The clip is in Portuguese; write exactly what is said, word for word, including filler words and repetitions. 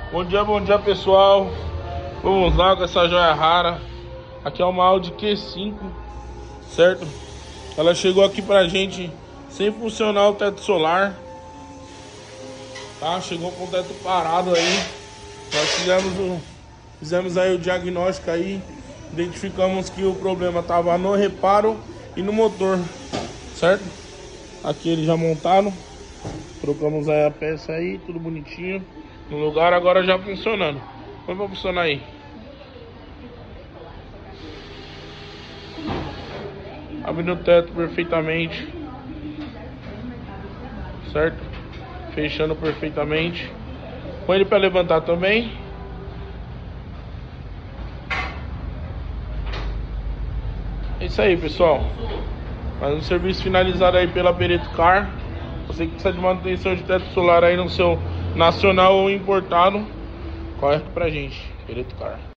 Bom dia, bom dia pessoal. Vamos lá com essa joia rara. Aqui é uma Audi Q cinco, certo? Ela chegou aqui pra gente sem funcionar o teto solar, tá? Chegou com o teto parado aí. Nós fizemos, o, fizemos aí o diagnóstico aí. Identificamos que o problema tava no reparo e no motor, certo? Aqui eles já montaram. Trocamos aí a peça aí, tudo bonitinho no lugar, agora já funcionando. Como vai funcionar aí? Abrindo o teto perfeitamente, certo? Fechando perfeitamente. Põe ele para levantar também. É isso aí, pessoal. Mais um serviço finalizado aí pela Pereto Car. Você que precisa de manutenção de teto solar aí no seu nacional ou importado, corre aqui pra gente, Pereto Car.